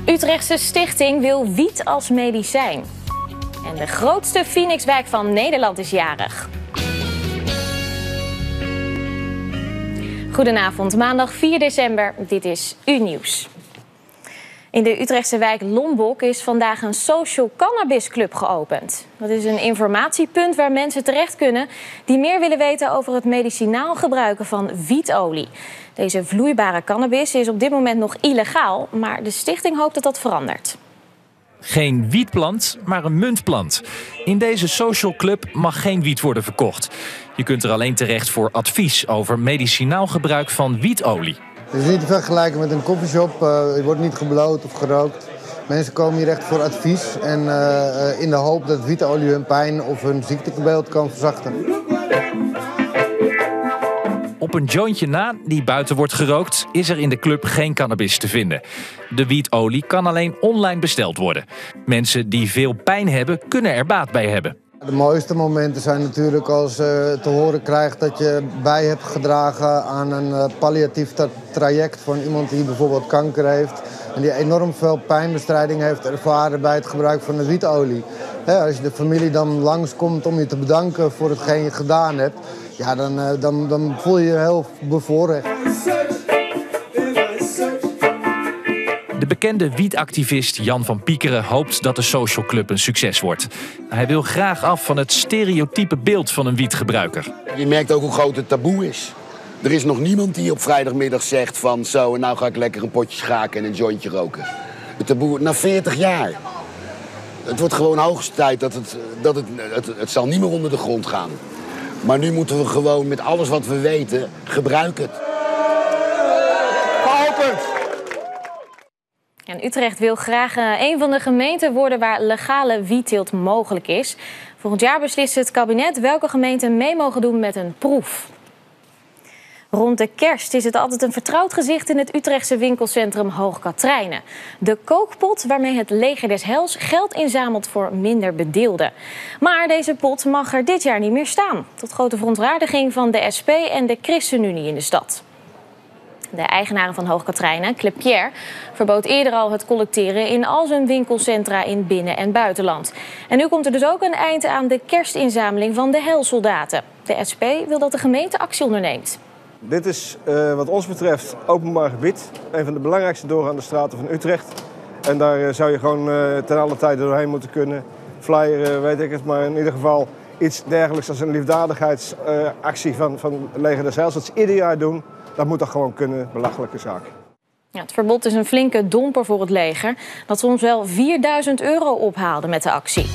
Utrechtse stichting wil wiet als medicijn. En de grootste Phoenixwijk van Nederland is jarig. Goedenavond, maandag 4 december. Dit is U-Nieuws. In de Utrechtse wijk Lombok is vandaag een Social Cannabis Club geopend. Dat is een informatiepunt waar mensen terecht kunnen die meer willen weten over het medicinaal gebruiken van wietolie. Deze vloeibare cannabis is op dit moment nog illegaal, maar de stichting hoopt dat dat verandert. Geen wietplant, maar een muntplant. In deze social club mag geen wiet worden verkocht. Je kunt er alleen terecht voor advies over medicinaal gebruik van wietolie. Het is niet te vergelijken met een coffeeshop. Je wordt niet gebloot of gerookt. Mensen komen hier echt voor advies en in de hoop dat wietolie hun pijn of hun ziektebeeld kan verzachten. Op een jointje na, die buiten wordt gerookt, is er in de club geen cannabis te vinden. De wietolie kan alleen online besteld worden. Mensen die veel pijn hebben, kunnen er baat bij hebben. De mooiste momenten zijn natuurlijk als je te horen krijgt dat je bij hebt gedragen aan een palliatief traject van iemand die bijvoorbeeld kanker heeft. En die enorm veel pijnbestrijding heeft ervaren bij het gebruik van de wietolie. Als je de familie dan langskomt om je te bedanken voor hetgeen je gedaan hebt, ja, dan voel je je heel bevoorrecht. De bekende wietactivist Jan van Piekeren hoopt dat de social club een succes wordt. Hij wil graag af van het stereotype beeld van een wietgebruiker. Je merkt ook hoe groot het taboe is. Er is nog niemand die op vrijdagmiddag zegt van zo, en nou ga ik lekker een potje schaken en een jointje roken. Het taboe, na 40 jaar. Het wordt gewoon hoogste tijd dat het zal niet meer onder de grond gaan. Maar nu moeten we gewoon met alles wat we weten, gebruiken het. Geopend! En Utrecht wil graag een van de gemeenten worden waar legale wietteelt mogelijk is. Volgend jaar beslist het kabinet welke gemeenten mee mogen doen met een proef. Rond de kerst is het altijd een vertrouwd gezicht in het Utrechtse winkelcentrum Hoog Catrijnen. De kookpot waarmee het Leger des Heils geld inzamelt voor minder bedeelden. Maar deze pot mag er dit jaar niet meer staan. Tot grote verontwaardiging van de SP en de ChristenUnie in de stad. De eigenaren van Hoog Catrijnen, Klepierre, verbood eerder al het collecteren in al zijn winkelcentra in binnen- en buitenland. En nu komt er dus ook een eind aan de kerstinzameling van de Heilsoldaten. De SP wil dat de gemeente actie onderneemt. Dit is wat ons betreft openbaar gebied. Een van de belangrijkste doorgaande straten van Utrecht. En daar zou je gewoon ten alle tijde doorheen moeten kunnen. Flyeren, weet ik het, maar in ieder geval iets dergelijks als een liefdadigheidsactie van Leger des Heils. Dat ze ieder jaar doen. Dat moet toch gewoon kunnen, belachelijke zaak. Ja, het verbod is een flinke domper voor het leger, dat soms wel €4.000 ophaalde met de actie.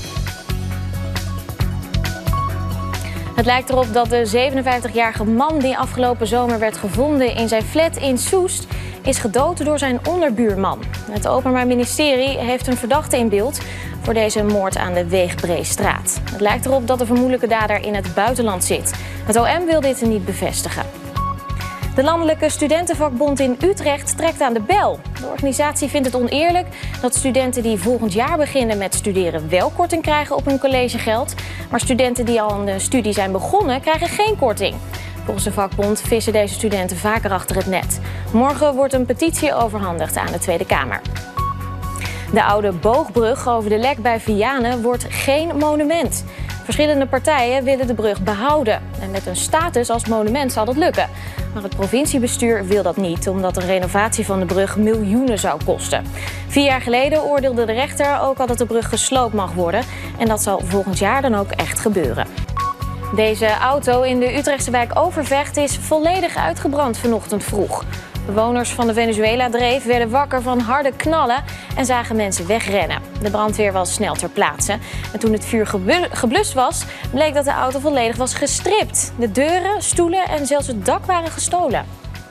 Het lijkt erop dat de 57-jarige man die afgelopen zomer werd gevonden in zijn flat in Soest is gedood door zijn onderbuurman. Het Openbaar Ministerie heeft een verdachte in beeld voor deze moord aan de Weegbreestraat. Het lijkt erop dat de vermoedelijke dader in het buitenland zit. Het OM wil dit niet bevestigen. De Landelijke Studentenvakbond in Utrecht trekt aan de bel. De organisatie vindt het oneerlijk dat studenten die volgend jaar beginnen met studeren wel korting krijgen op hun collegegeld. Maar studenten die al aan de studie zijn begonnen krijgen geen korting. Volgens de vakbond vissen deze studenten vaker achter het net. Morgen wordt een petitie overhandigd aan de Tweede Kamer. De oude boogbrug over de Lek bij Vianen wordt geen monument. Verschillende partijen willen de brug behouden. En met een status als monument zal dat lukken. Maar het provinciebestuur wil dat niet, omdat een renovatie van de brug miljoenen zou kosten. 4 jaar geleden oordeelde de rechter ook al dat de brug gesloopt mag worden. En dat zal volgend jaar dan ook echt gebeuren. Deze auto in de Utrechtse wijk Overvecht is volledig uitgebrand vanochtend vroeg. Bewoners van de Venezuela-dreef werden wakker van harde knallen en zagen mensen wegrennen. De brandweer was snel ter plaatse. En toen het vuur geblust was, bleek dat de auto volledig was gestript. De deuren, stoelen en zelfs het dak waren gestolen.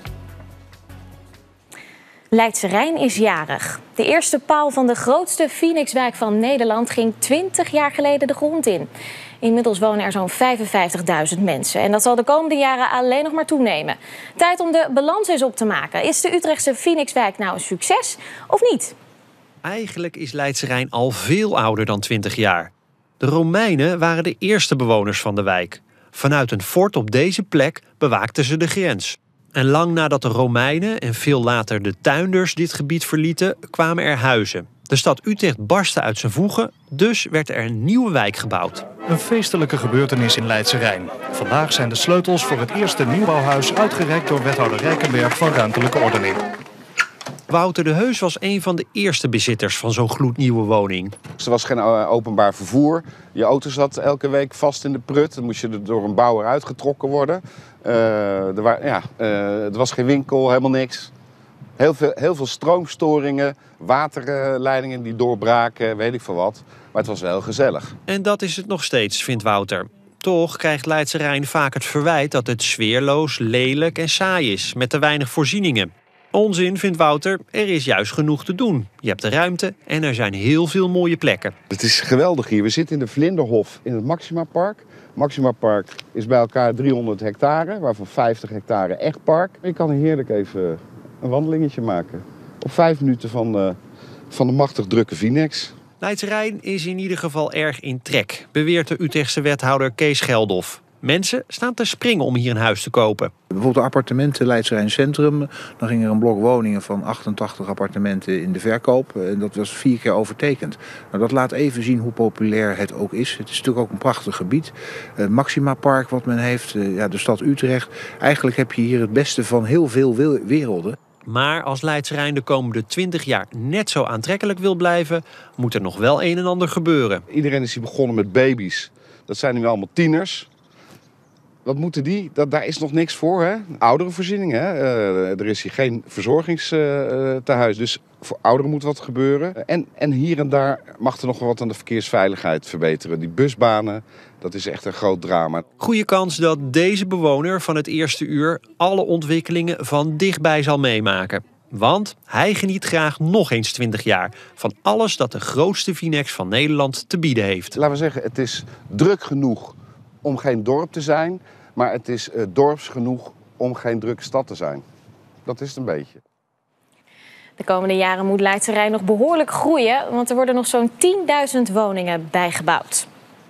Leidse Rijn is jarig. De eerste paal van de grootste Phoenixwijk van Nederland ging 20 jaar geleden de grond in. Inmiddels wonen er zo'n 55.000 mensen. En dat zal de komende jaren alleen nog maar toenemen. Tijd om de balans eens op te maken. Is de Utrechtse Phoenixwijk nou een succes of niet? Eigenlijk is Leidse Rijn al veel ouder dan 20 jaar. De Romeinen waren de eerste bewoners van de wijk. Vanuit een fort op deze plek bewaakten ze de grens. En lang nadat de Romeinen en veel later de tuinders dit gebied verlieten, kwamen er huizen. De stad Utrecht barstte uit zijn voegen, dus werd er een nieuwe wijk gebouwd. Een feestelijke gebeurtenis in Leidse Rijn. Vandaag zijn de sleutels voor het eerste nieuwbouwhuis uitgereikt door wethouder Rijkenberg van Ruimtelijke Ordening. Wouter de Heus was een van de eerste bezitters van zo'n gloednieuwe woning. Er was geen openbaar vervoer. Je auto zat elke week vast in de prut. Dan moest je er door een bouwer uitgetrokken worden. Er was geen winkel, helemaal niks. Heel veel stroomstoringen, waterleidingen die doorbraken, weet ik veel wat. Maar het was wel gezellig. En dat is het nog steeds, vindt Wouter. Toch krijgt Leidse Rijn vaak het verwijt dat het sfeerloos, lelijk en saai is, met te weinig voorzieningen. Onzin, vindt Wouter, er is juist genoeg te doen. Je hebt de ruimte en er zijn heel veel mooie plekken. Het is geweldig hier. We zitten in de Vlinderhof in het Maxima Park. Maxima Park is bij elkaar 300 hectare, waarvan 50 hectare echt park. Je kan hier heerlijk even een wandelingetje maken. Op 5 minuten van de machtig drukke Vinex. Leidse Rijn is in ieder geval erg in trek, beweert de Utrechtse wethouder Kees Geldof. Mensen staan te springen om hier een huis te kopen. Bijvoorbeeld de appartementen Leidse Rijn Centrum. Dan ging er een blok woningen van 88 appartementen in de verkoop. En dat was 4 keer overtekend. Nou, dat laat even zien hoe populair het ook is. Het is natuurlijk ook een prachtig gebied. Maxima Park wat men heeft, de stad Utrecht. Eigenlijk heb je hier het beste van heel veel werelden. Maar als Leidse Rijn de komende 20 jaar net zo aantrekkelijk wil blijven, moet er nog wel een en ander gebeuren. Iedereen is hier begonnen met baby's. Dat zijn nu allemaal tieners. Wat moeten die? Daar is nog niks voor, hè? Ouderenvoorziening, hè? Er is hier geen verzorgingstehuis, dus voor ouderen moet wat gebeuren. En hier en daar mag er nog wat aan de verkeersveiligheid verbeteren. Die busbanen, dat is echt een groot drama. Goeie kans dat deze bewoner van het eerste uur alle ontwikkelingen van dichtbij zal meemaken. Want hij geniet graag nog eens 20 jaar van alles dat de grootste Vinex van Nederland te bieden heeft. Laten we zeggen, het is druk genoeg om geen dorp te zijn, maar het is dorps genoeg om geen drukke stad te zijn. Dat is het een beetje. De komende jaren moet Leidse Rijn nog behoorlijk groeien, want er worden nog zo'n 10.000 woningen bijgebouwd.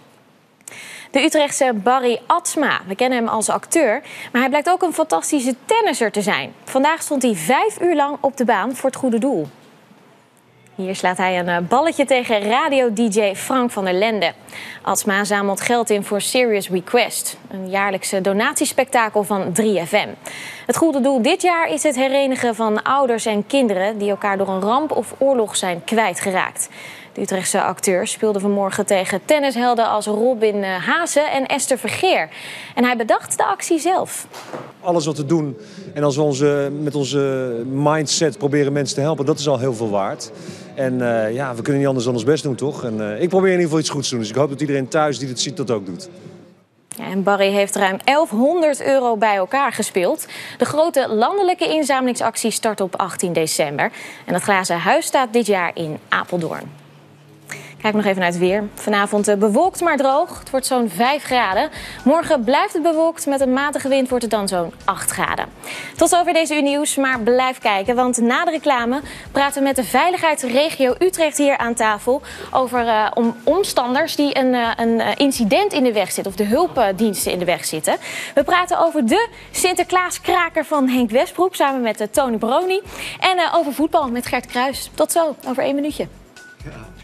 De Utrechtse Barry Atsma, we kennen hem als acteur, maar hij blijkt ook een fantastische tennisser te zijn. Vandaag stond hij 5 uur lang op de baan voor het goede doel. Hier slaat hij een balletje tegen radio-dj Frank van der Lende. Atsma zamelt geld in voor Serious Request, een jaarlijkse donatiespektakel van 3FM. Het goede doel dit jaar is het herenigen van ouders en kinderen die elkaar door een ramp of oorlog zijn kwijtgeraakt. De Utrechtse acteur speelde vanmorgen tegen tennishelden als Robin Haase en Esther Vergeer. En hij bedacht de actie zelf. Alles wat we doen en als we met onze mindset proberen mensen te helpen, dat is al heel veel waard. En we kunnen niet anders dan ons best doen, toch? En ik probeer in ieder geval iets goeds te doen. Dus ik hoop dat iedereen thuis die dit ziet dat ook doet. Ja, en Barry heeft ruim €1100 bij elkaar gespeeld. De grote landelijke inzamelingsactie start op 18 december. En het glazen huis staat dit jaar in Apeldoorn. Kijk nog even naar het weer. Vanavond bewolkt maar droog. Het wordt zo'n 5 graden. Morgen blijft het bewolkt. Met een matige wind wordt het dan zo'n 8 graden. Tot zover deze U-nieuws, maar blijf kijken. Want na de reclame praten we met de veiligheidsregio Utrecht hier aan tafel over omstanders die een incident in de weg zitten. Of de hulpdiensten in de weg zitten. We praten over de Sinterklaaskraker van Henk Westbroek samen met Tony Baroni. En over voetbal met Gert Kruijs. Tot zo, over 1 minuutje. Ja.